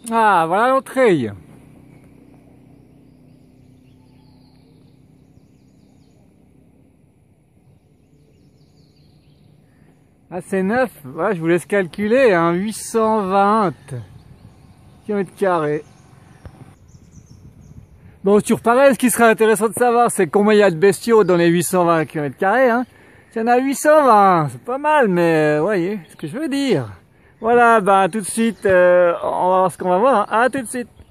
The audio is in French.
Ah, voilà l'entrée. Ah, c'est neuf. Ouais, je vous laisse calculer, hein, 820 km². Bon, sur pareil, ce qui serait intéressant de savoir, c'est combien il y a de bestiaux dans les 820 km², hein. Il y en a 820, c'est pas mal, mais voyez ce que je veux dire. Voilà, bah tout de suite, on va voir ce qu'on va voir, hein. À tout de suite.